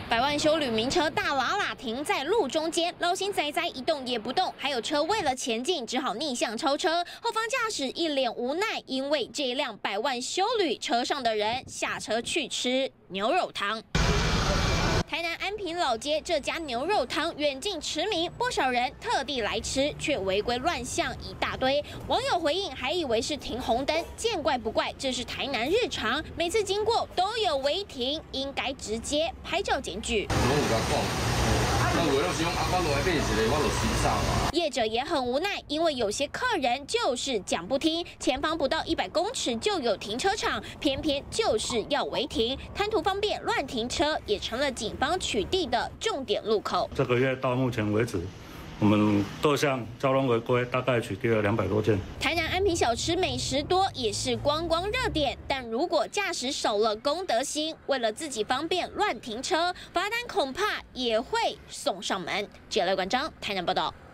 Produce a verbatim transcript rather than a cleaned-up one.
百万休旅名车大喇喇停在路中间，老型仔仔一动也不动，还有车为了前进只好逆向超车，后方驾驶一脸无奈，因为这辆百万休旅车上的人下车去吃牛肉汤。 台南安平老街这家牛肉汤远近驰名，不少人特地来吃，却违规乱象一大堆。网友回应还以为是停红灯，见怪不怪，这是台南日常，每次经过都有违停，应该直接拍照检举。业者也很无奈，因为有些客人就是讲不听，前方不到一百公尺就有停车场，偏偏就是要违停，贪图方便乱停车，也成了警方取缔的重点路口。 这个月到目前为止，我们各项交通违规大概取缔了两百多件。 台南安平小吃美食多，也是观光热点，但如果驾驶少了公德心，为了自己方便乱停车，罚单恐怕也会送上门。记者赖冠章，台南报道。